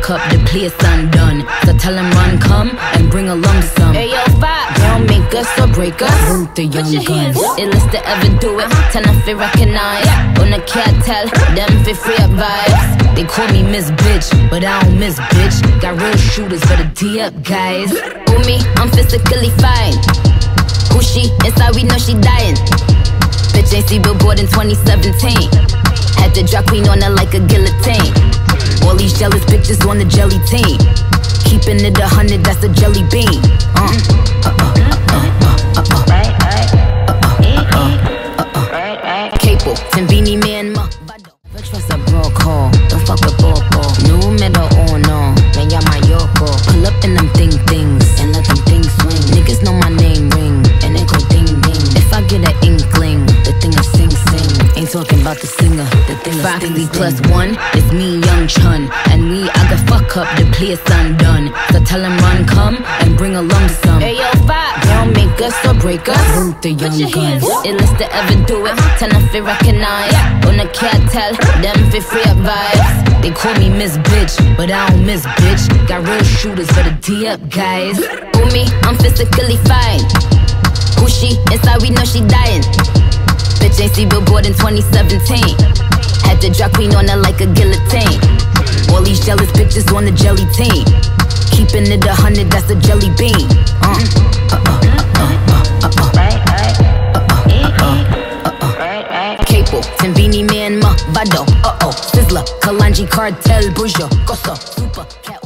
up the place undone. So tell him run, come, and bring a lump sum. Hey yo, Bob, they don't make us or break us. Root the young guns. Illest to ever do it, tell them fi recognize. On the cartel, them fi free up vibes. They call me Miss Bitch, but I don't miss bitch. Got real shooters for the D-up guys. Who me? I'm physically fine. Who she? Inside we know she dying. Bitch ain't see Billboard in 2017. Had the drag queen on her like a guillotine. All these jealous bitches on the jelly team. Keeping it 100, that's a jelly bean. Capo, Timbini man, ma. Never trust a bro call, don't fuck with Boko. No matter or no, me llama Yoko. Pull up in them things and let them things swing. Niggas know my name ring, and they go ding ding. If I get an inkling, the thing will sing. Ain't talking about the singer, the thing is Foxy +1, it's me, Young Chun. And we, I can fuck up the place undone. So tell him run, come, and bring a lump sum. Hey yo, Bob, they don't make us or break us. Root the young guns. Illest to ever do it, tell them fi recognize. On the cartel, them fi free up vibes. They call me Miss Bitch, but I don't miss bitch. Got real shooters for the D-up guys. Who me? I'm physically fine. Who she? Inside we know she dying. Bitch ain't see Billboard in 2017. Had the drag queen on her like a guillotine. All these jealous bitches on the jelly team. Keeping it 100, that's a jelly bean. Capo, Timbini man, ma. Vado, Sizzler, Kalanji, Cartel, Bujo, Gosso, Super, Cat.